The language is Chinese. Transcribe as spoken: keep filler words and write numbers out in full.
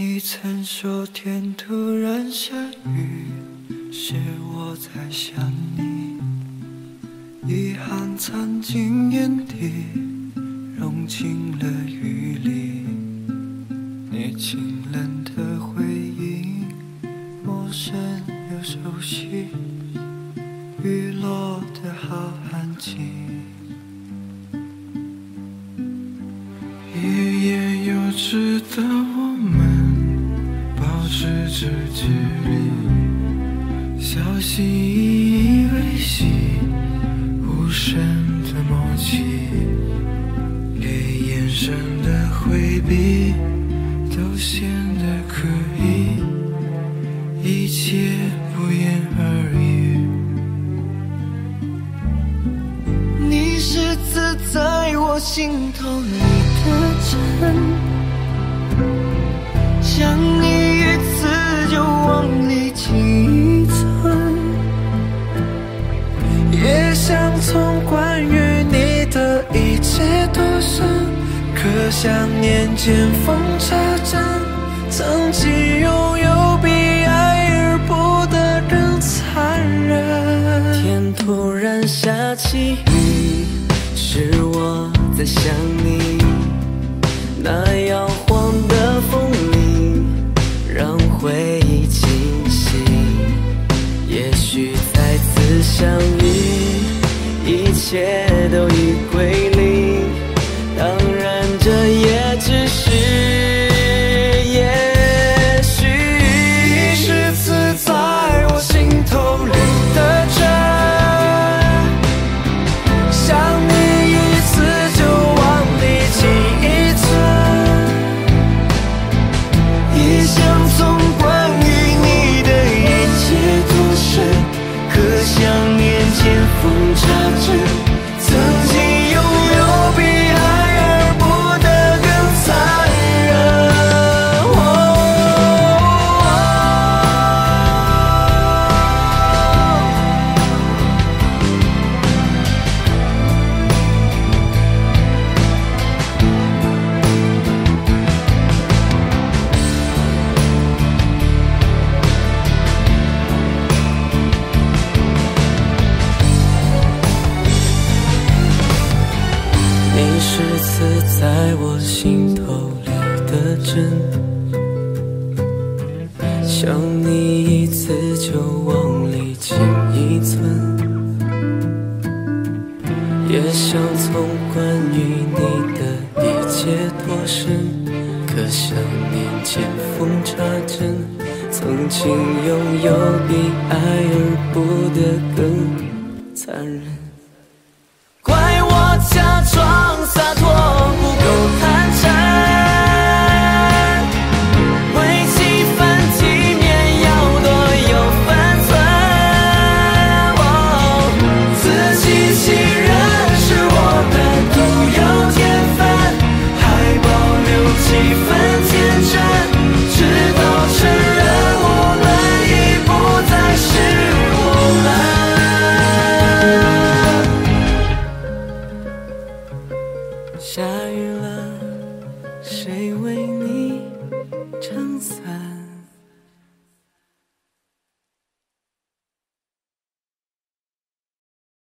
你曾说天突然下雨，是我在想你。遗憾藏进眼底，融进了雨里。你清冷的回应，陌生又熟悉。雨落得好安静，欲言又止的我们保持着距离，小心翼翼维系无声的默契，连眼神的回避都显得刻意，一切不言而喻。你是刺在我心头里的针，想你一次就往里进一寸，也想从关于你的一切脱身，可想念见缝插针，曾经拥有比爱而不得更残忍。天突然下起雨，是我在想你，那摇晃的风铃让回忆清晰，也许再次相遇，一切都已归零，当然这也只是也许。你是刺在我心头里的针，想你一次就往里进一寸，也想从关于你的一切脱身，可想念见缝插针，曾经拥有比爱而不得更残忍。你是刺在我心头里的针，想你一次就往里进一寸，也想从关于你的一切脱身，可想念见缝插针，曾经拥有比爱而不得更残忍。